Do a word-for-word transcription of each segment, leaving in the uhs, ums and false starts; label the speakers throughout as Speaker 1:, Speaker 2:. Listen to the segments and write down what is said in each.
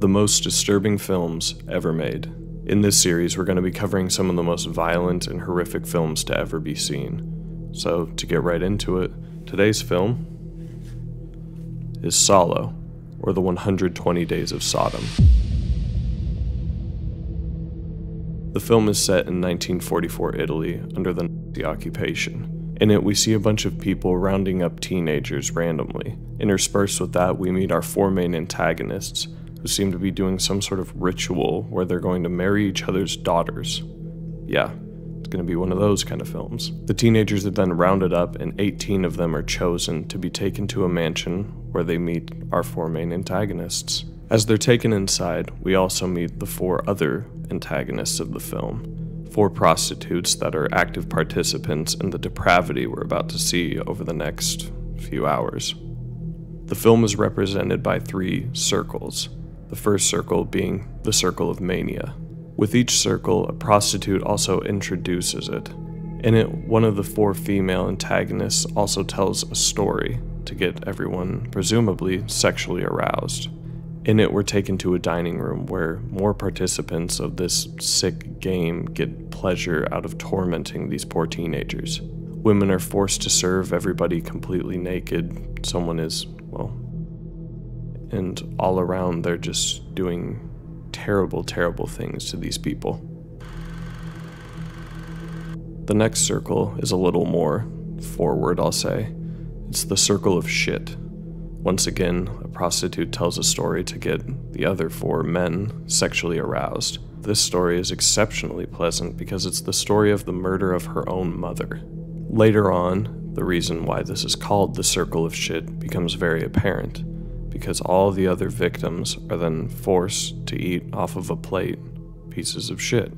Speaker 1: the most disturbing films ever made. In this series, we're going to be covering some of the most violent and horrific films to ever be seen. So, to get right into it, today's film is Salò, or The one hundred twenty Days of Sodom. The film is set in nineteen forty-four Italy under the Nazi occupation. In it, we see a bunch of people rounding up teenagers randomly. Interspersed with that, we meet our four main antagonists, who seem to be doing some sort of ritual where they're going to marry each other's daughters. Yeah, it's going to be one of those kind of films. The teenagers are then rounded up, and eighteen of them are chosen to be taken to a mansion where they meet our four main antagonists. As they're taken inside, we also meet the four other antagonists of the film. Four prostitutes that are active participants in the depravity we're about to see over the next few hours. The film is represented by three circles, the first circle being the circle of mania. With each circle, a prostitute also introduces it. In it, one of the four female antagonists also tells a story to get everyone, presumably, sexually aroused. In it, we're taken to a dining room where more participants of this sick game get pleasure out of tormenting these poor teenagers. Women are forced to serve everybody completely naked. Someone is, well, and all around they're just doing terrible, terrible things to these people. The next circle is a little more forward, I'll say. It's the circle of shit. Once again, a prostitute tells a story to get the other four men sexually aroused. This story is exceptionally pleasant because it's the story of the murder of her own mother. Later on, the reason why this is called the circle of shit becomes very apparent, because all the other victims are then forced to eat off of a plate pieces of shit.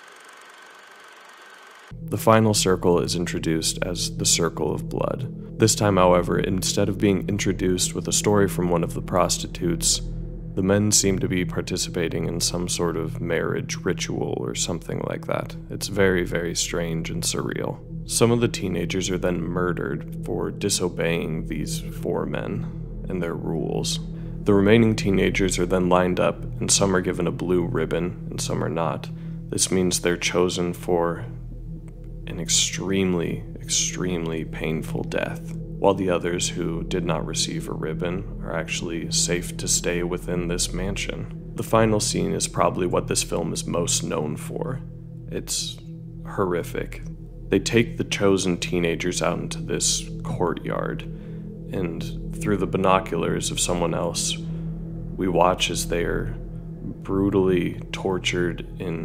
Speaker 1: The final circle is introduced as the circle of blood. This time, however, instead of being introduced with a story from one of the prostitutes, the men seem to be participating in some sort of marriage ritual or something like that. It's very, very strange and surreal. Some of the teenagers are then murdered for disobeying these four men and their rules. The remaining teenagers are then lined up, and some are given a blue ribbon and some are not. This means they're chosen for an extremely, extremely painful death, while the others who did not receive a ribbon are actually safe to stay within this mansion. The final scene is probably what this film is most known for. It's horrific. They take the chosen teenagers out into this courtyard, and through the binoculars of someone else, we watch as they are brutally tortured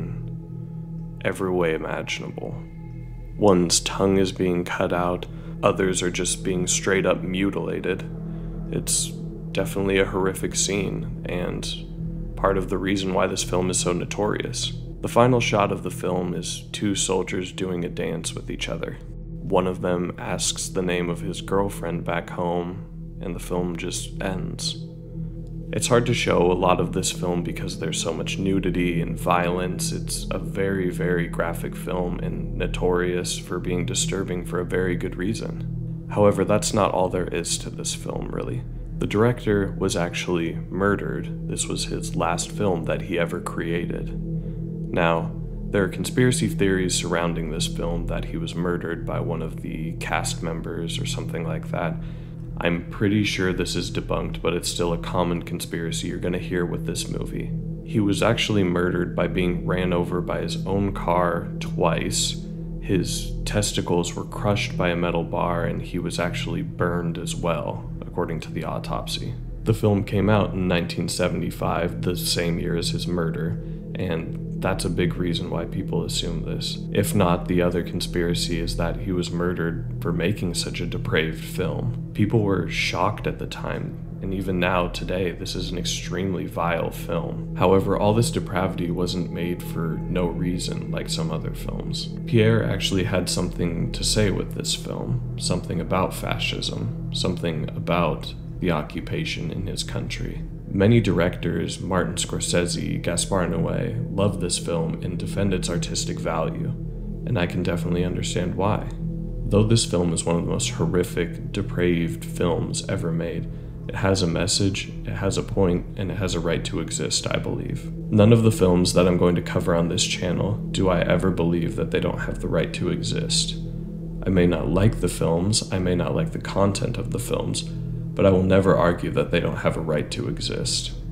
Speaker 1: in every way imaginable. One's tongue is being cut out, others are just being straight up mutilated. It's definitely a horrific scene, and part of the reason why this film is so notorious. The final shot of the film is two soldiers doing a dance with each other. One of them asks the name of his girlfriend back home, and the film just ends. It's hard to show a lot of this film because there's so much nudity and violence. It's a very, very graphic film and notorious for being disturbing for a very good reason. However, that's not all there is to this film, really. The director was actually murdered. This was his last film that he ever created. Now, there are conspiracy theories surrounding this film that he was murdered by one of the cast members or something like that. I'm pretty sure this is debunked, but it's still a common conspiracy you're going to hear with this movie. He was actually murdered by being ran over by his own car twice. His testicles were crushed by a metal bar, and he was actually burned as well, according to the autopsy. The film came out in nineteen seventy-five, the same year as his murder, and that's a big reason why people assume this. If not, the other conspiracy is that he was murdered for making such a depraved film. People were shocked at the time, and even now, today, this is an extremely vile film. However, all this depravity wasn't made for no reason like some other films. Pierre actually had something to say with this film, something about fascism, something about the occupation in his country. Many directors, Martin Scorsese, Gaspar Noé, love this film and defend its artistic value, and I can definitely understand why. Though this film is one of the most horrific, depraved films ever made, It has a message, it has a point, and it has a right to exist, I believe. None of the films that I'm going to cover on this channel do I ever believe that they don't have the right to exist. I may not like the films, I may not like the content of the films, but I will never argue that they don't have a right to exist.